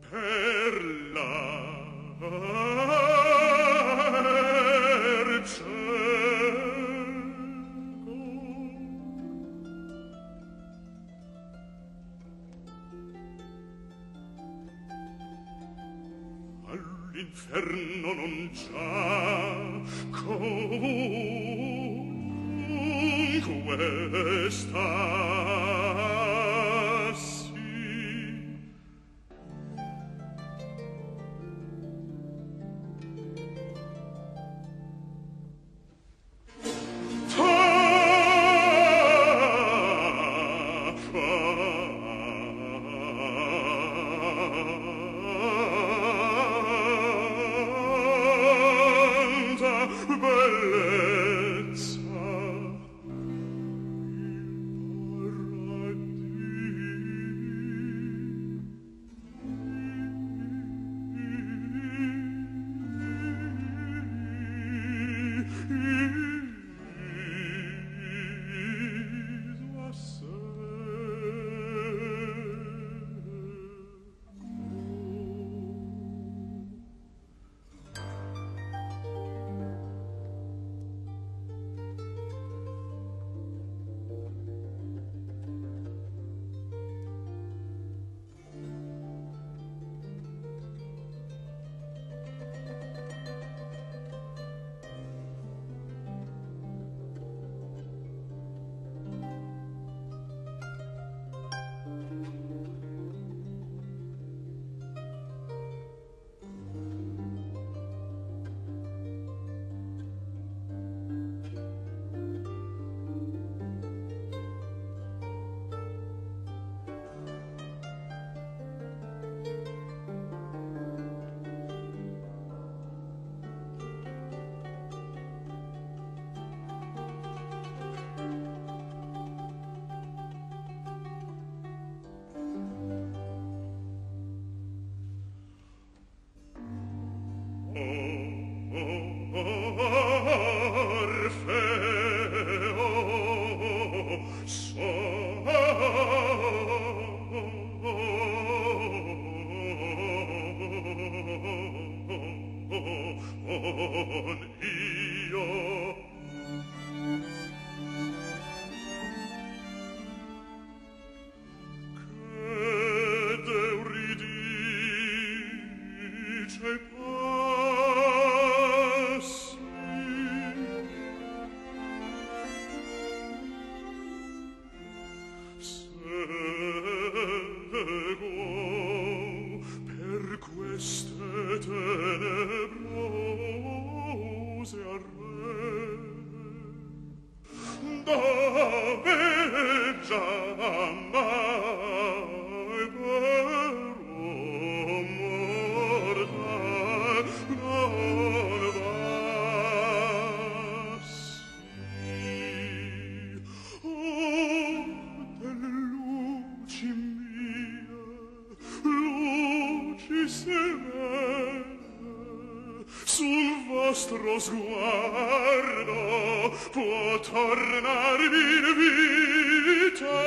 per all'inferno non già comunque stassi. Sul vostro sguardo può tornarvi in vita,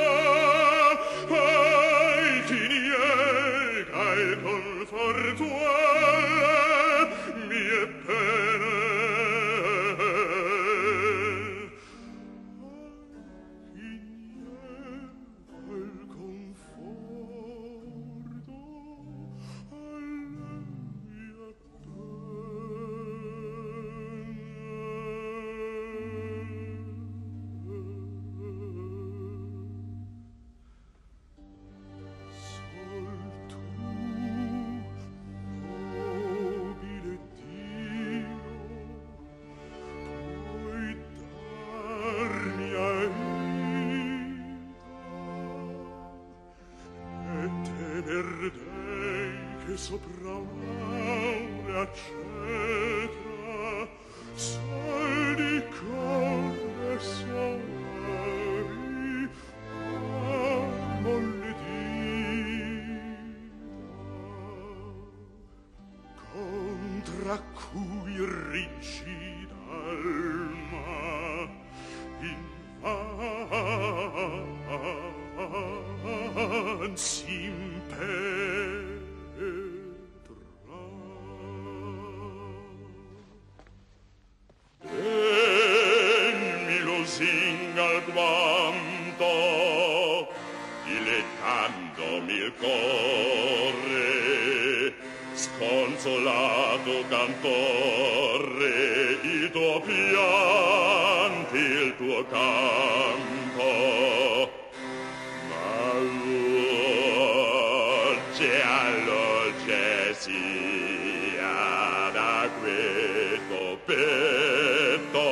ai chi niega il conforto alle mie pene. Che sopra un'aurea cetra sali con le solari molle dita contra cui rigida alma invan s'impera sconsolato cantore, il tuo pianti, il tuo canto, ma luce a luce sia da questo petto,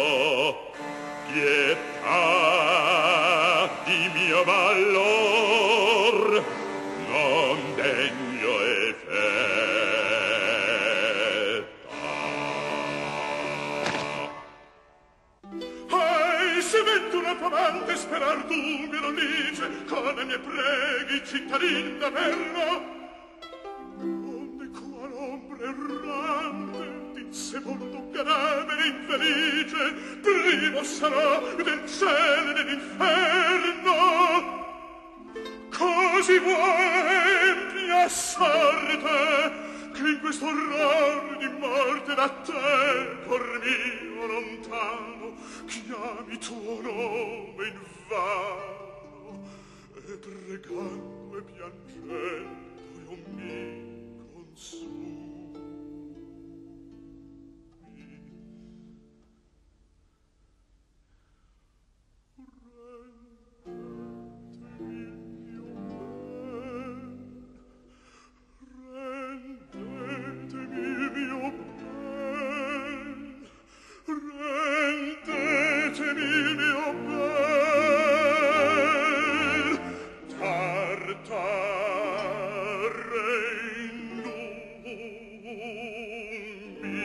pietà di mio valor, non degno se metto una tua amante sperar tu mi lo dice con i miei preghi cittadin d'averlo onde qual ombre errante d'insepolto cadavere infelice primo sarà del cielo e dell'inferno così vuoi mia sorte che in questo orrore di morte da te cor mio lontano chiami tuo nome in vano e pregando e piangendo io mi consumi. Rendetemi il mio bel, tartare in lumi.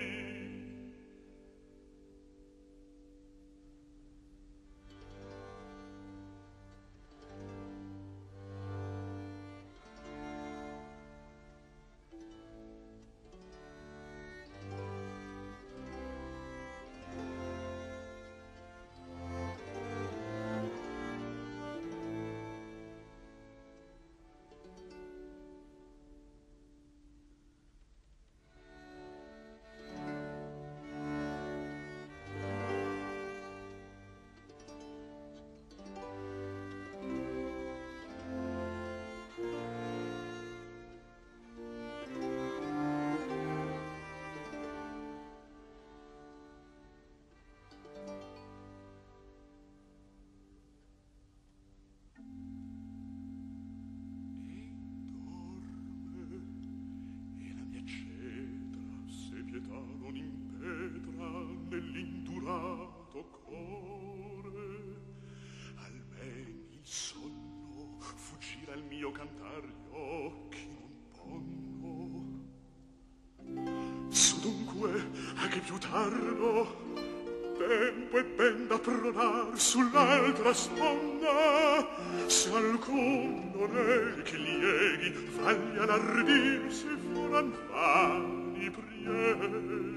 Nell'indurato core almen il sonno fuggire al mio cantar gli occhi non ponno su dunque a che più tardo tempo è ben da pronar sull'altra sponda se alcun non è che lieghi vaglia l'ardirsi furan vani prieghi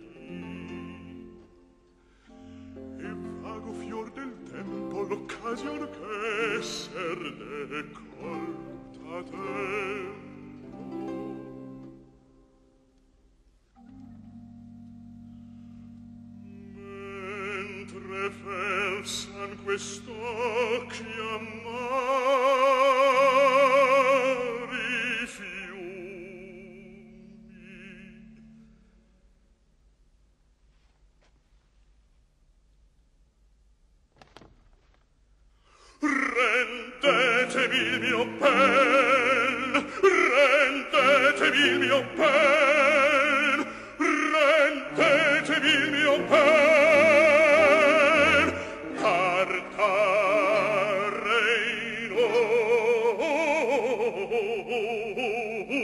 fior del tempo l'occasione che esser ne colta tempo mentre felsan quest'occhi amari fiumi rendetemi il mio bel, rendetemi il mio bel, rendetemi il mio bel, carta reino.